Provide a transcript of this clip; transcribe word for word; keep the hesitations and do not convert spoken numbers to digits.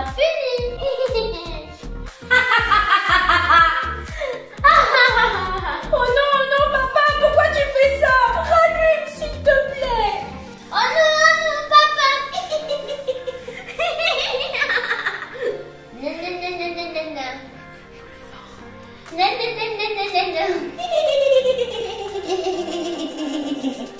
pas fini. Oh non, non, papa, pourquoi tu fais ça? Rallume, s'il te plaît. Oh non, oh non, papa. Non, non, non, non, non, non, non. Non, non, non, non, non, non, non.